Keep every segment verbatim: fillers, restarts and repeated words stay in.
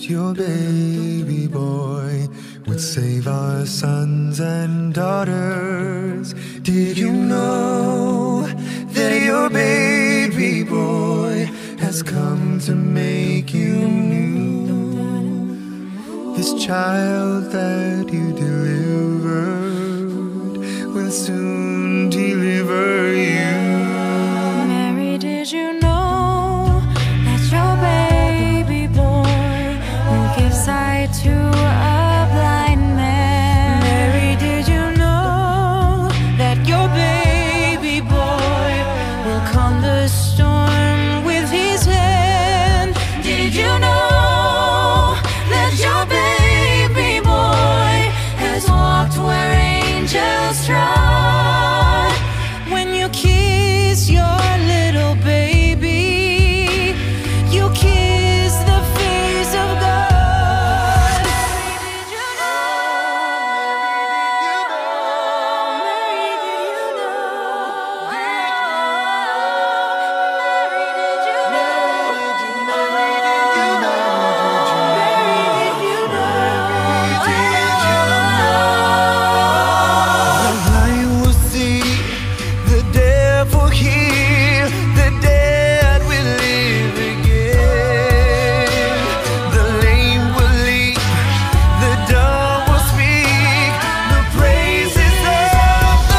your baby boy would save our sons and daughters? Did you know that your baby boy has come to make you new? This child that you delivered will soon deliver you. Mary, did you know that your baby boy will give sight to a blind man? Mary, did you know that your baby boy will calm the storm with his hand? Did you know that your baby boy has walked where angels trod? When you kiss your little baby, you kiss the face of God. Did you know? Mary, did you know? Mary, did you know? Mary, did you know? The blind will see, the deaf will hear, the dead will live again. The lame will leap, the dumb will speak, the praises of the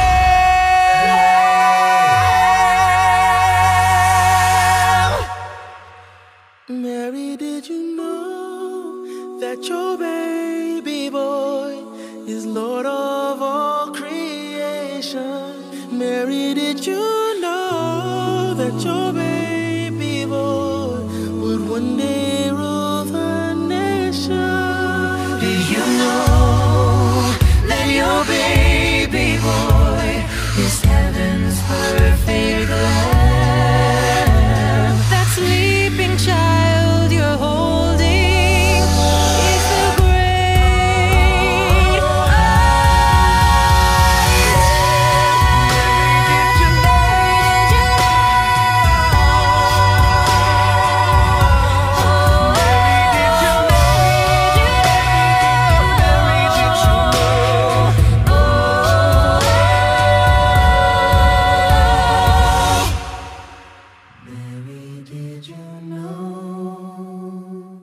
Lamb. Mary, did you know that your baby boy is Lord of all creation? Mary, did you know that your baby boy would one day rule the nation? Did you know that your baby boy is heaven's perfect lamb? That sleeping child you're holding is the great I Mary, did you know?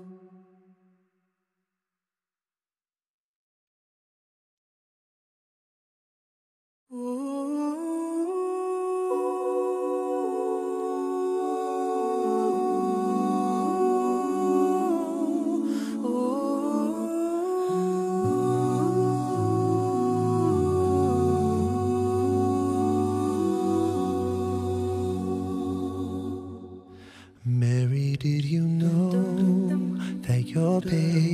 Mary, did you know that your baby